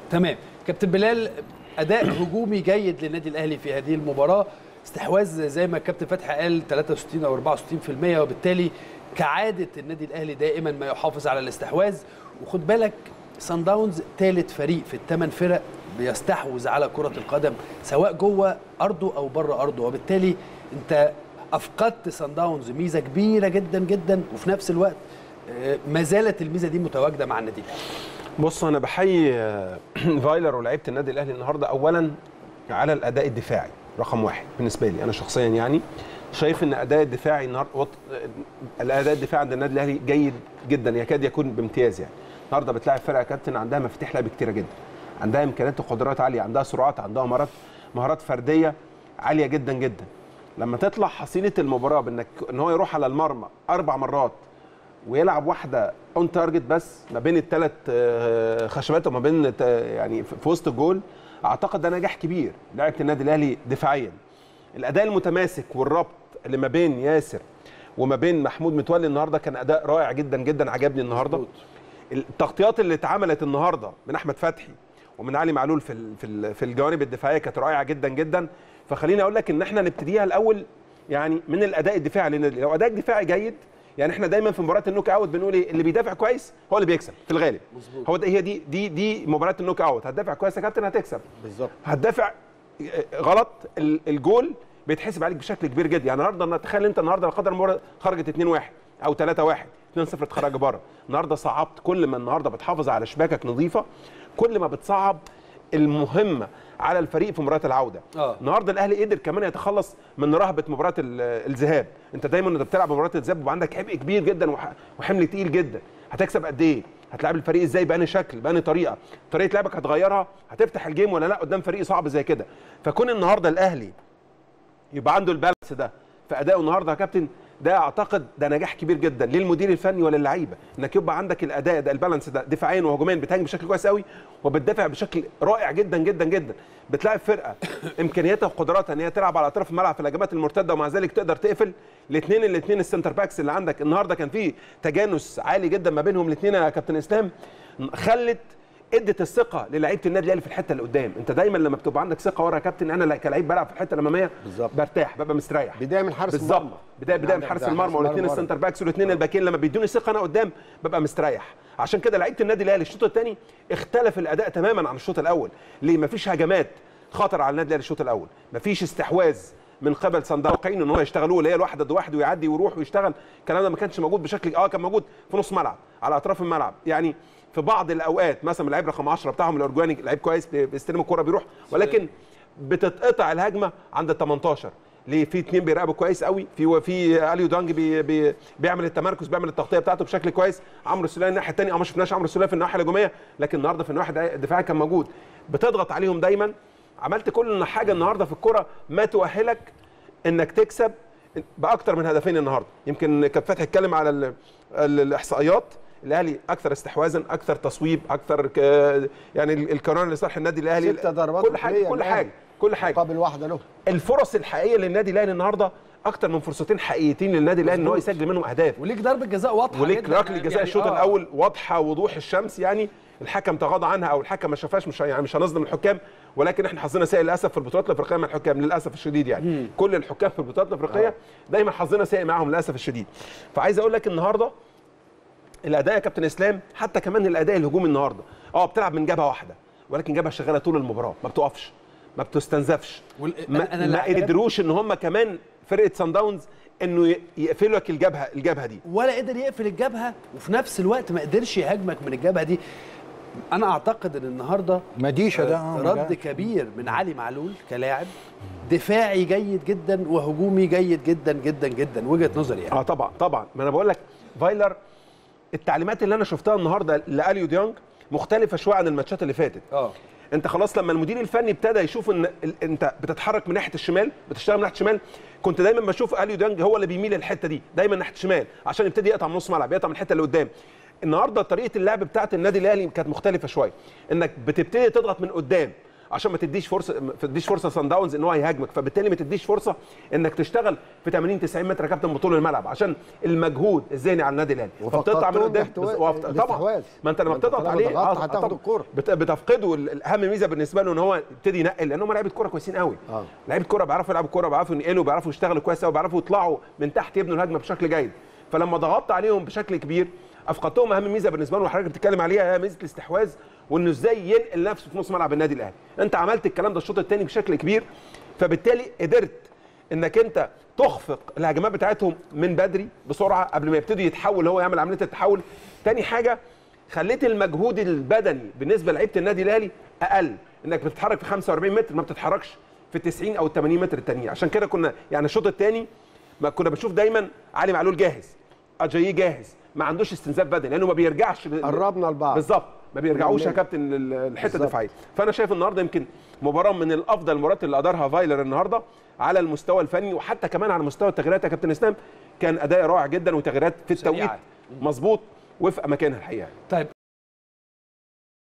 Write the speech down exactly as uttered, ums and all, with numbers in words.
تمام. كابتن بلال، اداء هجومي جيد للنادي الاهلي في هذه المباراه، استحواذ زي ما الكابتن فتحي قال ثلاثة وستين او أربعة وستين بالمئة، وبالتالي كعاده النادي الاهلي دائما ما يحافظ على الاستحواذ. وخد بالك صن داونز ثالث فريق في الثمان فرق بيستحوذ على كره القدم سواء جوه ارضه او بره ارضه، وبالتالي انت افقدت صن داونز ميزه كبيره جدا جدا، وفي نفس الوقت ما زالت الميزه دي متواجده مع النادي الاهلي. بص انا بحيي فايلر ولاعيبه النادي الاهلي النهارده اولا على الاداء الدفاعي رقم واحد. بالنسبه لي انا شخصيا يعني شايف ان الاداء الدفاعي النهارده الاداء الدفاعي عند النادي الاهلي جيد جدا، يكاد يكون بامتياز. يعني النهارده بتلاعب فرقه كابتن عندها مفاتيح لعب كتيره جدا، عندها امكانيات وقدرات عاليه، عندها سرعات، عندها مهارات مهارات فرديه عاليه جدا جدا. لما تطلع حصيله المباراه بانك ان هو يروح على المرمى اربع مرات ويلعب واحده اون تارجت بس ما بين الثلاث خشبات وما بين يعني في وسط الجول، اعتقد ده نجاح كبير لعيبه النادي الاهلي دفاعيا. الاداء المتماسك والربط اللي ما بين ياسر وما بين محمود متولي النهارده كان اداء رائع جدا جدا، عجبني النهارده. التغطيات اللي اتعملت النهارده من احمد فتحي ومن علي معلول في في في الجوانب الدفاعيه كانت رائعه جدا جدا. فخليني اقول لك ان احنا نبتديها الاول يعني من الاداء الدفاعي، لان لو اداء دفاعي جيد يعني احنا دايما في مباراه النوك اوت بنقول ايه؟ اللي بيدافع كويس هو اللي بيكسب في الغالب. مظبوط. هو ده هي دي دي دي مباراه النوك اوت، هتدافع كويس يا كابتن هتكسب. بالظبط. هتدافع غلط الجول بيتحسب عليك بشكل كبير جدا. يعني النهارده تخيل انت النهارده لا قدر الله خرجت اتنين واحد او ثلاثة واحد اتنين صفر تخرج بره، النهارده صعبت. كل ما النهارده بتحافظ على شباكك نظيفه كل ما بتصعب المهمه على الفريق في مباراه العوده. آه. النهارده الاهلي قدر كمان يتخلص من رهبه مباراه الذهاب. انت دايما انت بتلعب مباراه الذهاب وعندك عبء كبير جدا وحمل تقيل جدا. هتكسب قد ايه؟ هتلعب الفريق ازاي؟ بأنهي شكل؟ بأنهي طريقه؟ طريقه لعبك هتغيرها؟ هتفتح الجيم ولا لا قدام فريق صعب زي كده؟ فكون النهارده الاهلي يبقى عنده البالانس ده في اداؤه النهارده يا كابتن، ده اعتقد ده نجاح كبير جدا للمدير الفني وللعيبه، انك يبقى عندك الاداء ده البالانس ده دفاعيا وهجوميا، بتهاجم بشكل كويس قوي وبتدافع بشكل رائع جدا جدا جدا. بتلاعب فرقه امكانياتها وقدراتها ان هي تلعب على اطراف الملعب في الهجمات المرتده ومع ذلك تقدر تقفل الاثنين الاثنين السنتر باكس اللي عندك. النهارده كان في تجانس عالي جدا ما بينهم الاثنين يا كابتن اسلام، خلت ادت الثقه للاعيبه النادي الاهلي في الحته اللي قدام. انت دايما لما بتبقى عندك ثقه ورا يا كابتن، انا كلاعب بلعب في الحته الاماميه برتاح ببقى مستريح. بدايه من حارس المرمى، بدايه بدايه من حارس المرمى والاثنين السنتر باكس والاثنين الباكين لما بيدوني ثقه انا قدام ببقى مستريح. عشان كده لعيبه النادي الاهلي الشوط الثاني اختلف الاداء تماما عن الشوط الاول. ليه؟ مفيش هجمات خطر على النادي الاهلي الشوط الاول، مفيش استحواذ من قبل صن داونز واقعين ان هو يشتغلوه اللي هي الواحد ضد واحد ويعدي ويروح ويشتغل. الكلام ده ما كانش موجود بشكل اه كان موجود في نص ملعب على اطراف الملعب. يعني في بعض الاوقات مثلا اللعيب رقم عشرة بتاعهم الاورجواني لعيب كويس بيستلم الكوره بيروح، ولكن بتتقطع الهجمه عند ال تمنتاشر. ليه؟ في اثنين بيراقبوا كويس قوي، في في اليو دانج بي بي بيعمل التمركز بيعمل التغطيه بتاعته بشكل كويس. عمرو السوليه الناحيه الثانيه اه ما شفناش عمرو السوليه في الناحيه الهجوميه، لكن النهارده في الناحيه الدفاعيه كان موجود. بتضغط عليهم دايما. عملت كل حاجه النهارده في الكوره ما تؤهلك انك تكسب باكثر من هدفين النهارده. يمكن كابتن فتحي اتكلم على ال ال الاحصائيات، الاهلي اكثر استحواذا، اكثر تصويب، اكثر ك... يعني القرار لصالح النادي الاهلي، ست ضربات كل حاجه كل حاجه كل حاجه مقابل واحده له. الفرص الحقيقيه للنادي الاهلي النهارده اكثر من فرصتين حقيقيتين للنادي الاهلي ان هو يسجل منهم اهداف. وليك ضربه جزاء واضحه وليك ركله جزاء يعني الشوط آه. الاول واضحه وضوح الشمس، يعني الحكم تغاضى عنها او الحكم ما شافهاش. مش يعني مش هنظلم الحكام، ولكن احنا حظنا سيء للاسف في البطولات الافريقيه مع الحكام للاسف الشديد. يعني مم. كل الحكام في البطولات الافريقيه آه. دايما حظنا سيء معاهم للاسف الشديد. فعايز اقول لك النهارده الاداء يا كابتن اسلام، حتى كمان الاداء الهجومي النهارده اه بتلعب من جبهه واحده، ولكن جبهه شغاله طول المباراه، ما بتقفش ما بتستنزفش. ما, أنا ما قدروش ان هم كمان فرقه صن داونز انه يقفلوا لك الجبهه الجبهه دي، ولا قدر يقفل الجبهه وفي نفس الوقت ما قدرش يهاجمك من الجبهه دي. انا اعتقد ان النهارده مديشه ده رد كبير من علي معلول كلاعب دفاعي جيد جدا وهجومي جيد جدا جدا جدا، وجهه نظري يعني. اه طبعا طبعا، ما انا بقول لك فايلر التعليمات اللي انا شفتها النهارده لاليو ديانج مختلفه شويه عن الماتشات اللي فاتت. اه انت خلاص لما المدير الفني ابتدى يشوف ان انت بتتحرك من ناحيه الشمال، بتشتغل من ناحيه الشمال، كنت دايما بشوف اليو ديانج هو اللي بيميل للحته دي دايما ناحيه الشمال عشان يبتدي يقطع من نص ملعب، يقطع من الحته اللي قدام. النهارده طريقه اللعب بتاعه النادي الاهلي كانت مختلفه شويه، انك بتبتدي تضغط من قدام عشان ما تديش فرصه ما تديش فرصه سان داونز ان هو يهاجمك، فبالتالي ما تديش فرصه انك تشتغل في ثمانين تسعين متر يا كابتن بطول الملعب عشان المجهود الذهني على النادي الاهلي، فبتقطع منه ده طبعا. ما انت لما بتضغط عليه هتاخد الكوره بتفقده. الاهم ميزه بالنسبه له ان هو يبتدي ينقل، لان هم لعيبه كوره كويسين قوي. آه. لعيبه كوره بيعرفوا يلعبوا كوره، بيعرفوا ينقلوا، بيعرفوا يشتغلوا كويس قوي، بيعرفوا يطلعوا من تحت يبنوا الهجمه بشكل جيد. فلما ضغطت عليهم بشكل كبير افقدتهم اهم ميزه بالنسبه لهم وحضرتك بتتكلم عليها، هي ميزه الاستحواذ وانه ازاي ينقل نفسه في نص ملعب النادي الاهلي. انت عملت الكلام ده الشوط الثاني بشكل كبير، فبالتالي قدرت انك انت تخفق الهجمات بتاعتهم من بدري بسرعه قبل ما يبتدي يتحول هو يعمل عمليه التحول. تاني حاجه خليت المجهود البدني بالنسبه لعيبه النادي الاهلي اقل، انك بتتحرك في خمسة وأربعين متر ما بتتحركش في التسعين او الثمانين متر التانيين. عشان كده كنا يعني الشوط الثاني ما كنا بنشوف دايما علي معلول جاهز، اجاييه جاهز، ما عندوش استنزاف بدني لانه ما بيرجعش قربنا لبعض بالظبط، ما بيرجعوش يا كابتن الحته الدفاعيه. فانا شايف النهارده يمكن مباراه من الافضل المباريات اللي ادارها فايلر النهارده على المستوى الفني وحتى كمان على مستوى التغييرات يا كابتن اسلام. كان اداء رائع جدا وتغييرات في التوقيت مظبوط وفق مكانها الحقيقه. طيب